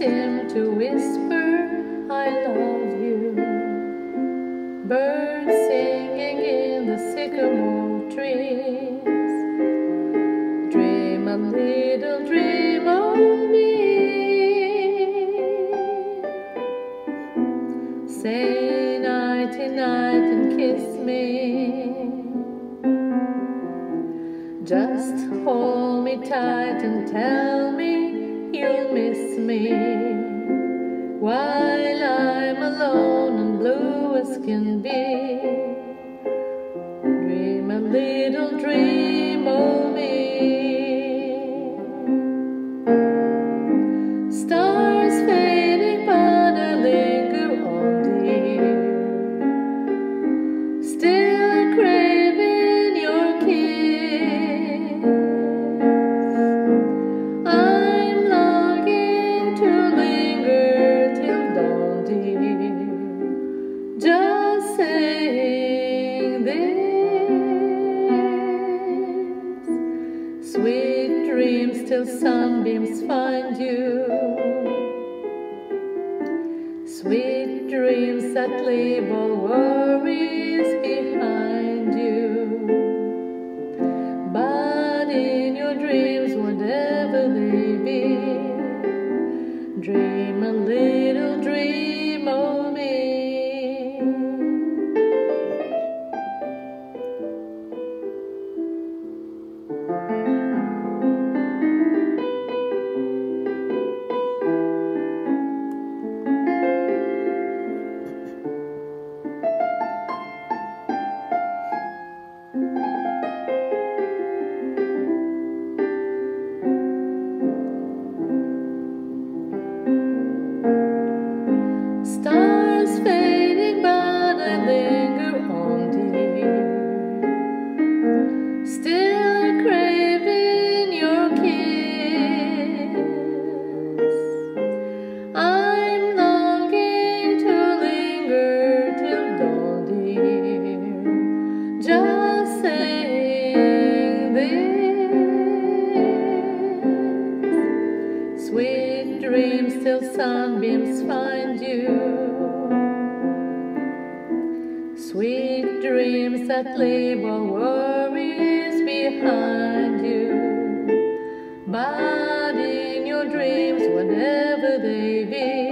seem to whisper, I love you. Birds singing in the sycamore trees. Dream a little dream of me. Say nighty night and kiss me. Just hold me tight and tell me you'll miss me while I'm alone and blue as can be. Dream a little dream of me. Stars fading but I linger on, dear, still craving your kiss. I'm longing to linger till dawn, dear, just saying this. Sweet dreams till sunbeams find you. Sweet dreams that leave all worries behind you. But in your dreams, whatever they be, dream a little dream of me. Stars fading but I linger on, dear, still craving your kiss. I'm longing to linger till dawn, dear, just saying this. Sweet dreams till sunbeams find you. Sweet dreams that leave all worries behind you. But in your dreams, whatever they be,